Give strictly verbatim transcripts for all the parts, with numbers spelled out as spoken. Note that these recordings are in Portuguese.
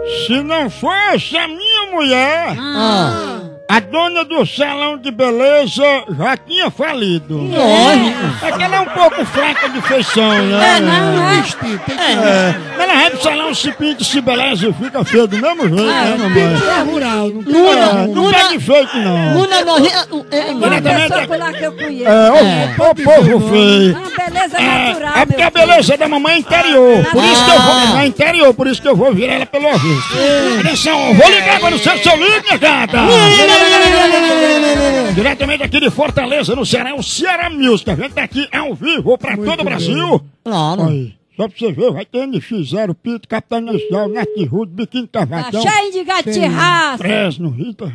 Se não fosse a minha mulher, Ah. a dona do salão de beleza já tinha falido. Lógico. É que ela é um pouco fraca de feição, né? É, não, é. Tem que É. Ela vai pro salão, se pinta, se beleza e fica feio do mesmo jeito, né, mamãe? é rural, não tem Luna, É, não Luna, pega feito, não. Luna nojenta. É, Igual a Diretamente pessoa é- por lá que eu conheço. É, É. o, o povo feio. Uma beleza É, natural, é porque meu a beleza da mamãe é interior. Por isso que eu vou. É interior, por isso que eu vou virar ela pelo avesso. Atenção, vou ligar agora no seu, seu ligue, minha gata. Diretamente aqui de Fortaleza, no Ceará, o Ceará Music. A gente tá aqui ao vivo pra todo o Brasil. Claro. Aí, só pra você ver, vai ter N X zero, Pito, Capitão Inicial, Natirudo, Biquíni Tá Cavadão, cheio de gatirraça. Fresno, Rita.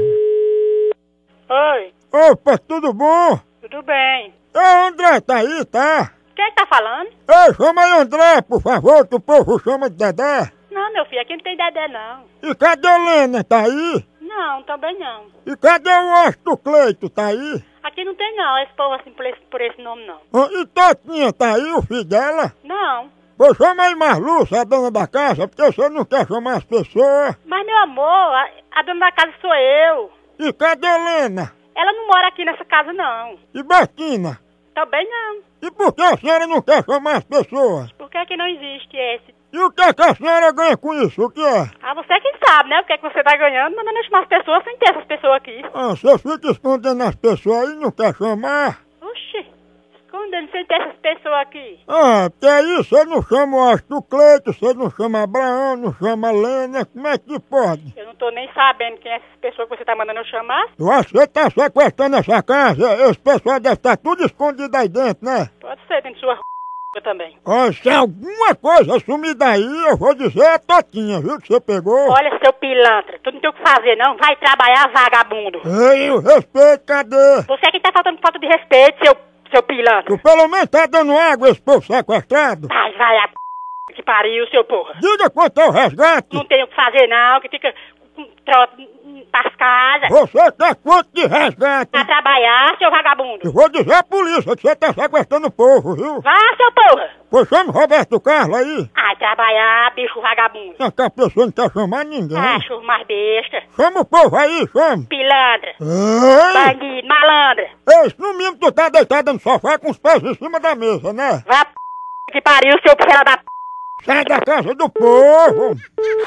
Oi, Opa, tudo bom? tudo bem? Ô, André, tá aí, tá? Quem tá falando? Ei, chama aí André, por favor, que o povo chama de Dedé. Não, meu filho, aqui não tem Dedé, não. E cadê a Helena, tá aí? Não, também não. E cadê o Osto Cleito, tá aí? Aqui não tem, não, esse povo assim por esse, por esse nome, não. Ah, e Totinha, tá aí, o filho dela? Não. Pô, chama aí Marluça, a dona da casa, porque você não quer chamar as pessoas. Mas, meu amor, a, a dona da casa sou eu. E cadê a Helena? Ela não mora aqui nessa casa, não. E Betina? Também não. E por que a senhora não quer chamar as pessoas? Por que que não existe esse? E o que é que a senhora ganha com isso? O que é? Ah, você que sabe, né? O que é que você tá ganhando, mandando eu chamar as pessoas sem ter essas pessoas aqui. Ah, você fica escondendo as pessoas aí e não quer chamar? Oxi, escondendo sem ter essas pessoas aqui. Ah, porque aí você não chama o Osto Cleito, você não chama Abraão, não chama Helena, como é que pode? Eu não tô nem sabendo quem é essas pessoas que você tá mandando eu chamar. Eu acho que você tá sequestrando essa casa, esse pessoal deve estar tudo escondido aí dentro, né? Pode ser, dentro de sua também. Ó, se alguma coisa sumir daí, eu vou dizer a Totinha, viu, que você pegou. Olha, seu pilantra, tu não tem o que fazer, não. Vai trabalhar, vagabundo. Ei, o respeito, cadê? Você é que tá faltando falta de respeito, seu, seu pilantra. Tu pelo menos tá dando água a esse povo sequestrado? Ai, vai a p... que pariu, seu porra. Diga quanto é o resgate. Não tem o que fazer, não, que fica com trote pras casas. Você quer quanto de resgate? Vai trabalhar, seu vagabundo. Eu vou dizer à polícia que você tá sequestrando o povo, viu? Vá, seu porra. Pois chama o Roberto Carlos aí. Ai, trabalhar, bicho vagabundo. É que a pessoa não quer chamar ninguém. Acho mais besta. Chama o povo aí, chama. Pilantra. Ei! Bandido, malandra. Ei, no mínimo tu tá deitado no sofá com os pés em cima da mesa, né? Vá a p... que pariu, seu filho da p... Sai da casa do povo!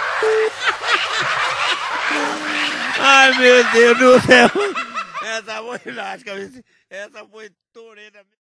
Ai, meu Deus do céu. Essa foi lasca, essa foi toureira.